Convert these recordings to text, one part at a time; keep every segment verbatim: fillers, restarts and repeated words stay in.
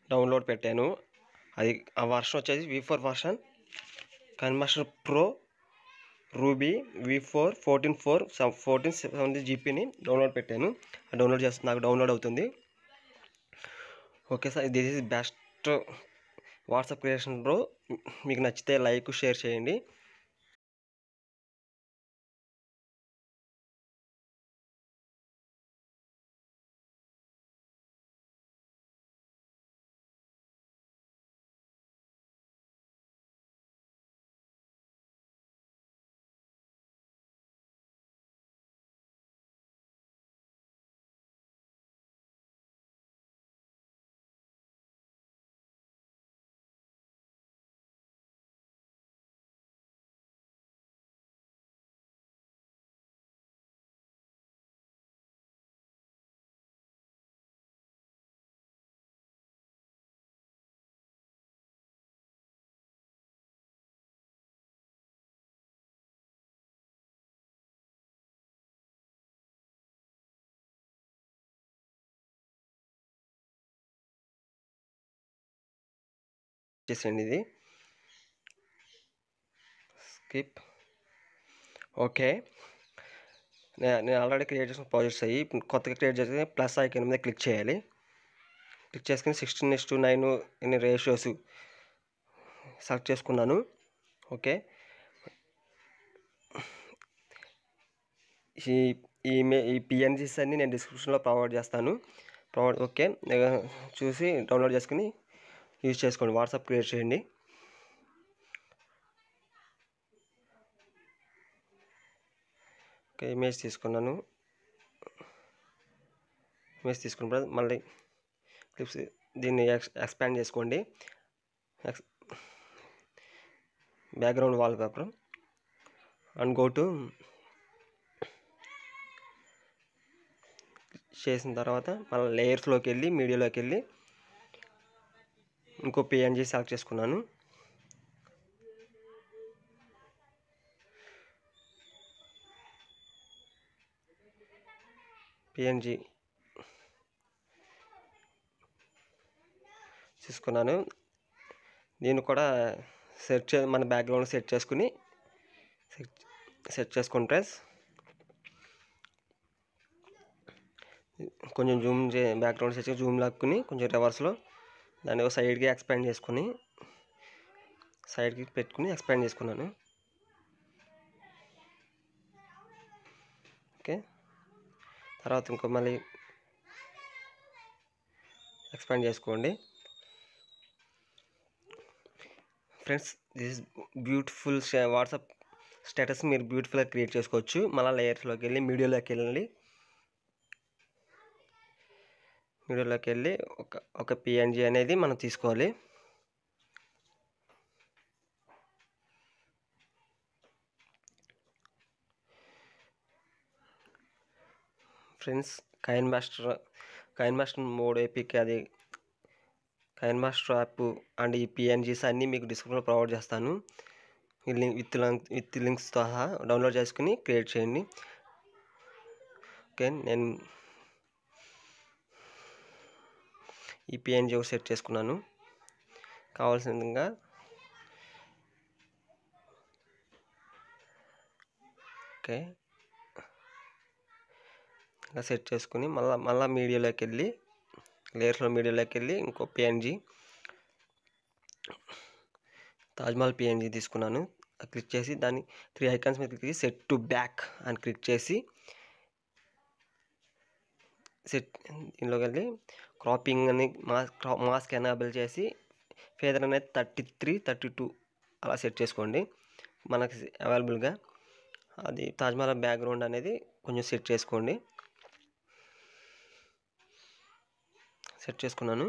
Download పెట్టాను. అది ఆ వర్షన్ వచ్చేసి V four version KineMaster pro ruby V four fourteen four fourteen seventy జీపీని డౌన్లోడ్ పెట్టాను. డౌన్లోడ్ చేస్తుంది, నాకు డౌన్లోడ్ అవుతుంది. Okay sir, this is best WhatsApp creation pro. మీకు నచ్చితే లైక్ షేర్ చేయండి. చేసేయండి ఇది స్కిప్. ఓకే, నేను ఆల్రెడీ క్రియేట్ చేసిన ప్రాజెక్ట్స్ అయ్యి ఇప్పుడు కొత్తగా క్రియేట్ చేస్తే ప్లస్ ఐకాన్ మీద క్లిక్ చేయాలి. క్లిక్ చేసుకుని సిక్స్టీన్ ఇస్ టు నైన్ ఇన్ని రేషియోస్ సెలెక్ట్ చేసుకున్నాను. ఓకే, ఈ ఈ ఈ పిఎన్జీస్ అన్ని నేను డిస్క్రిప్షన్లో ప్రొవైడ్ చేస్తాను. ప్రొవైడ్ ఓకే, చూసి డౌన్లోడ్ చేసుకుని యూజ్ చేసుకోండి. వాట్సాప్ క్రియేట్ చేయండి. ఓకే, ఇమేజ్ తీసుకున్నాను. ఇమేజ్ తీసుకున్న మళ్ళీ క్లిప్స్ దీన్ని ఎక్స్ ఎక్స్పాండ్ చేసుకోండి. ఎక్స్ background wallpaper and go to చేసిన తర్వాత మళ్ళీ లేయర్స్లోకి వెళ్ళి మీడియాలోకి వెళ్ళి ఇంకో పిఎన్జీ సెలెక్ట్ చేసుకున్నాను. పిఎన్జీ తీసుకున్నాను. దీన్ని కూడా సెట్ చే మన బ్యాక్గ్రౌండ్ సెట్ చేసుకుని సెట్ సెట్ చేసుకోండి ఫ్రెండ్స్. కొంచెం జూమ్ చే బ్యాక్గ్రౌండ్ సెట్ జూమ్ లాక్కుని కొంచెం రివర్స్లో దాన్ని ఒక సైడ్కి ఎక్స్పాండ్ చేసుకుని సైడ్కి పెట్టుకుని ఎక్స్పాండ్ చేసుకున్నాను. ఓకే, తర్వాత ఇంకో మళ్ళీ ఎక్స్పాండ్ చేసుకోండి friends. This is beautiful WhatsApp status మీరు బ్యూటిఫుల్గా క్రియేట్ చేసుకోవచ్చు. మళ్ళీ లేయర్స్లోకి వెళ్ళి మీడియాలోకి వెళ్ళండి. మీడియాలోకి వెళ్ళి ఒక ఒక పిఎన్జీ అనేది మనం తీసుకోవాలి. Friends, KineMaster KineMaster mod ఏపీకి అది కైన్ మాస్టర్ యాప్ అండ్ ఈ పిఎన్జీస్ అన్నీ మీకు డిస్క్రిప్షన్లో ప్రొవైడ్ చేస్తాను. విత్ విత్ లింక్స్ సహా డౌన్లోడ్ చేసుకుని క్రియేట్ చేయండి. ఓకే, నేను ఈ పిఎన్జీ ఒకటి సెట్ చేసుకున్నాను. కావాల్సిన విధంగా ఓకే ఇలా సెట్ చేసుకుని మళ్ళీ మళ్ళీ మీడియాలోకి వెళ్ళి లేయర్స్లో మీడియాలోకి వెళ్ళి ఇంకో పిఎన్జీ తాజ్మహల్ పిఎన్జీ తీసుకున్నాను. క్లిక్ చేసి దాన్ని త్రీ ఐకాన్స్ మీద క్లిక్ చేసి సెట్ టు బ్యాక్ అని క్లిక్ చేసి సెట్ దీనిలోకి వెళ్ళి క్రాపింగ్ అని మాస్క్ మాస్క్ ఎనేబుల్ చేసి ఫేదర్ అనేది థర్టీ త్రీ థర్టీ టూ అలా సెట్ చేసుకోండి. మనకి అవైలబుల్గా అది తాజ్మహల్ బ్యాక్గ్రౌండ్ అనేది కొంచెం సెట్ చేసుకోండి. సెట్ చేసుకున్నాను.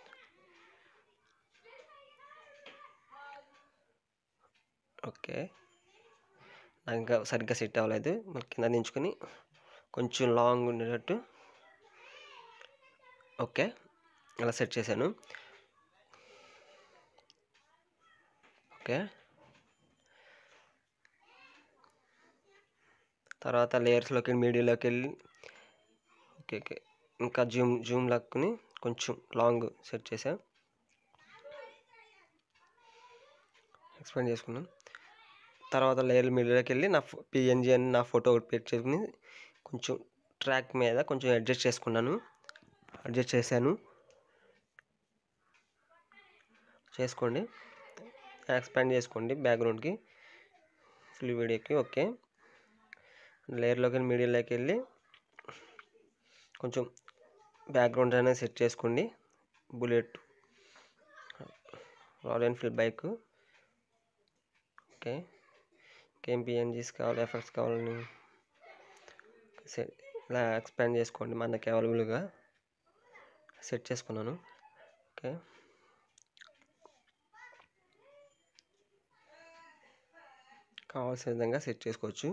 ఓకే, నాకు ఇంకా సరిగ్గా సెట్ అవ్వలేదు. మళ్ళీ కింద దించుకొని కొంచెం లాంగ్ ఉండేటట్టు ఓకే అలా సెట్ చేశాను. ఓకే, తర్వాత లేయర్స్లోకి మీడియాలోకి వెళ్ళి ఓకే ఓకే ఇంకా జూమ్ జూమ్ లాక్కుని కొంచెం లాంగ్ సెట్ చేసాను. ఎక్స్పాండ్ చేసుకున్నాను. తర్వాత లేయర్ మిడిల్లోకి వెళ్ళి నా పిఎన్జీ అని నా ఫోటో ఒకటి పెట్టి చేసుకుని కొంచెం ట్రాక్ మీద కొంచెం అడ్జస్ట్ చేసుకున్నాను. అడ్జస్ట్ చేశాను. చేసుకోండి, ఎక్స్పాండ్ చేసుకోండి బ్యాక్గ్రౌండ్కి, ఫుల్ వీడియోకి. ఓకే, లేయర్లోకి వెళ్ళి మీడియాలోకి వెళ్ళి కొంచెం బ్యాక్గ్రౌండ్ అనేది సెట్ చేసుకోండి. Bullet, royal Enfield bike. Okay, ఇంకేం పిఎన్జీస్ కావాలి, ఎఫెక్ట్స్ కావాలని ఇలా ఎక్స్పాండ్ చేసుకోండి. మనకి అవైలబుల్గా సెట్ చేసుకున్నాను. ఓకే, కావాల్సిన విధంగా సెట్ చేసుకోవచ్చు.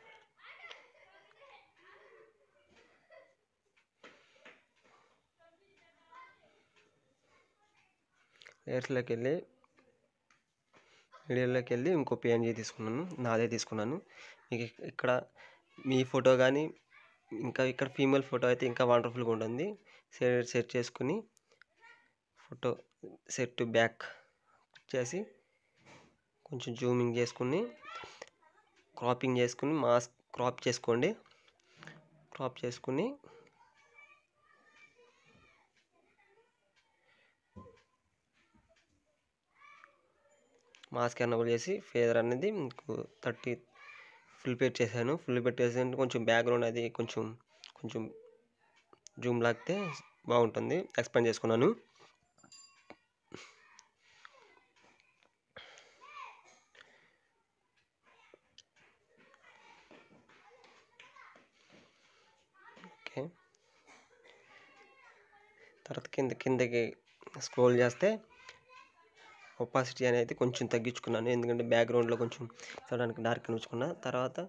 లేయర్స్లోకి వెళ్ళి మీడియాలోకి వెళ్ళి ఇంకో పిఎన్జీ తీసుకున్నాను, నాదే తీసుకున్నాను. మీకు ఇక్కడ మీ ఫోటో కానీ ఇంకా ఇక్కడ ఫీమేల్ ఫోటో అయితే ఇంకా వండర్ఫుల్గా ఉంటుంది. సెట్ సెట్ చేసుకుని ఫోటో సెట్ టు బ్యాక్ చేసి కొంచెం జూమింగ్ చేసుకుని క్రాపింగ్ చేసుకుని మాస్క్ క్రాప్ చేసుకోండి. క్రాప్ చేసుకుని మాస్క్ ఎనబుల్ చేసి ఫేదర్ అనేది మీకు థర్టీ ఫుల్ పెట్ చేశాను. ఫుల్ పెట్టేసి కొంచెం బ్యాక్గ్రౌండ్ అది కొంచెం కొంచెం జూమ్ లాగితే బాగుంటుంది. ఎక్స్పాండ్ చేసుకున్నాను. ఓకే, తర్వాత కింద కిందకి స్క్రోల్ చేస్తే ఒపాసిటీ అనేది కొంచెం తగ్గించుకున్నాను, ఎందుకంటే బ్యాక్గ్రౌండ్లో కొంచెం చూడడానికి డార్క్ ఉంచుకున్నా. తర్వాత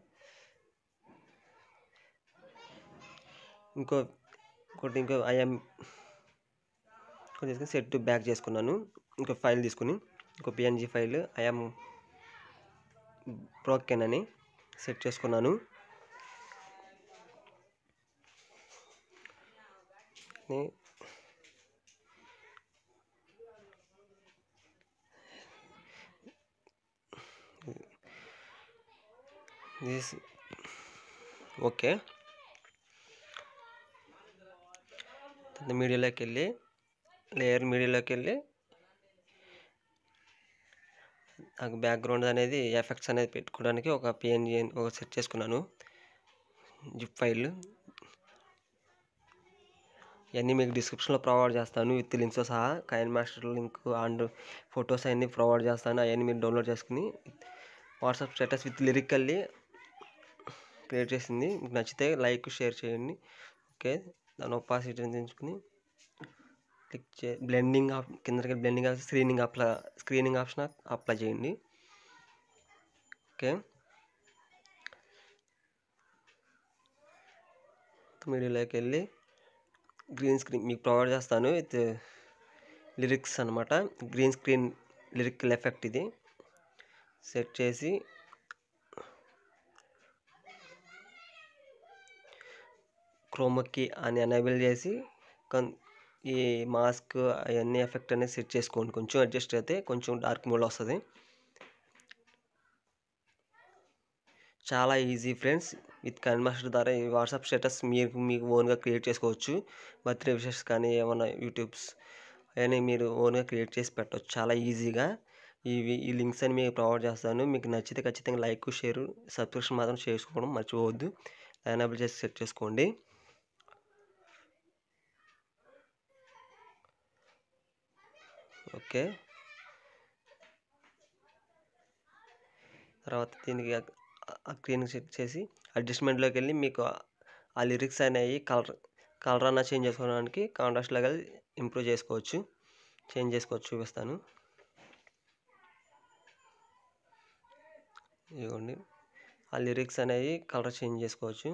ఇంకో ఇంకోటి ఇంకో ఐఎమ్ తీసుకుని సెట్ టు బ్యాక్ చేసుకున్నాను. ఇంకో ఫైల్ తీసుకుని ఇంకో పిఎన్జీ ఫైల్ ఐఎమ్ బ్రోకెన్ అని సెట్ చేసుకున్నాను. దిస్ ఓకే, మీడియాలోకి వెళ్ళి లేయర్ మీడియాలోకి వెళ్ళి నాకు బ్యాక్గ్రౌండ్ అనేది ఎఫెక్ట్స్ అనేది పెట్టుకోవడానికి ఒక పిఎన్జీ ఒక సెట్ చేసుకున్నాను, జిప్ ఫైల్. ఇవన్నీ మీకు డిస్క్రిప్షన్లో ప్రొవైడ్ చేస్తాను విత్ లింక్స్తో సహా. KineMaster link and photos అన్నీ ప్రొవైడ్ చేస్తాను. అవన్నీ మీరు డౌన్లోడ్ చేసుకుని WhatsApp status with lyrically create చేసింది. మీకు నచ్చితే లైక్ షేర్ చేయండి. ఓకే, దాని ఒపాసిటీ ఎంచుకుని క్లిక్ చే బ్లెండింగ్ ఆప్ కిందకి బ్లెండింగ్ ఆప్షన్ స్క్రీనింగ్ అప్లా స్క్రీనింగ్ ఆప్షన్ అప్లై చేయండి. ఓకే, మీడియాలోకి వెళ్ళి గ్రీన్ స్క్రీన్ మీకు ప్రొవైడ్ చేస్తాను విత్ లిరిక్స్ అనమాట. గ్రీన్ స్క్రీన్ లిరికల్ ఎఫెక్ట్ ఇది సెట్ చేసి క్రోమకి అని ఎనేబుల్ చేసి ఈ మాస్క్ అవన్నీ ఎఫెక్ట్ అనేది సెట్ చేసుకోండి. కొంచెం అడ్జస్ట్ అయితే కొంచెం డార్క్ మోడ్ వస్తుంది. చాలా easy friends. With KineMaster ద్వారా ఈ వాట్సాప్ స్టేటస్ మీరు మీకు ఓన్గా క్రియేట్ చేసుకోవచ్చు. బర్త్డే విషెస్ కానీ ఏమైనా యూట్యూబ్స్ అవన్నీ మీరు ఓన్గా క్రియేట్ చేసి పెట్టవచ్చు చాలా ఈజీగా. ఇవి ఈ లింక్స్ అని మీకు ప్రొవైడ్ చేస్తాను. మీకు నచ్చితే ఖచ్చితంగా లైక్ షేర్ సబ్స్క్రిప్షన్ మాత్రం చేసుకోవడం మర్చిపోవద్దు. ఎనేబుల్ చేసి సెట్ చేసుకోండి. ఓకే, తర్వాత దీనికి స్క్రీన్ సెట్ చేసి అడ్జస్ట్మెంట్లోకి వెళ్ళి మీకు ఆ లిరిక్స్ అనేవి కలర్ కలర్ అన్న చేంజ్ చేసుకోవడానికి కాంట్రాస్ట్ లెవెల్ ఇంప్రూవ్ చేసుకోవచ్చు, చేంజ్ చేసుకోవచ్చు. చూపిస్తాను. ఇదిగోండి, ఆ లిరిక్స్ అనేవి కలర్ చేంజ్ చేసుకోవచ్చు.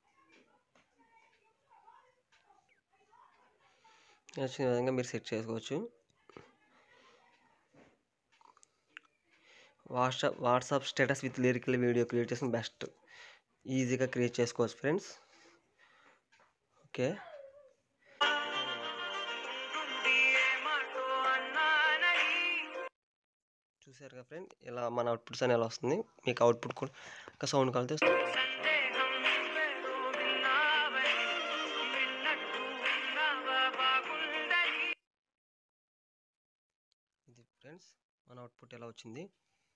నచ్చిన విధంగా మీరు సెట్ చేసుకోవచ్చు. WhatsApp WhatsApp status with lyrical video create చేసిన బెస్ట్ ఈజీగా క్రియేట్ చేసుకోవచ్చు ఫ్రెండ్స్. ఓకే, చూసారు చూసారుగా ఫ్రెండ్, ఇలా మన అవుట్పుట్స్ అని ఎలా వస్తుంది. మీకు అవుట్పుట్ కూడా ఇంకా సౌండ్ కలితే ఇది ఫ్రెండ్స్ మన అవుట్పుట్ ఎలా వచ్చింది.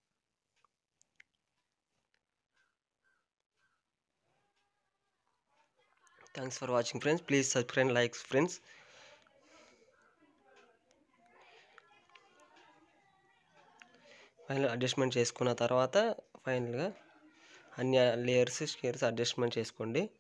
Thanks for watching friends. Please subscribe, likes friends. Final adjustment చేసుకున్న తర్వాత ఫైనల్గా అన్ని లేయర్స్ స్కేర్స్ అడ్జస్ట్మెంట్ చేసుకోండి.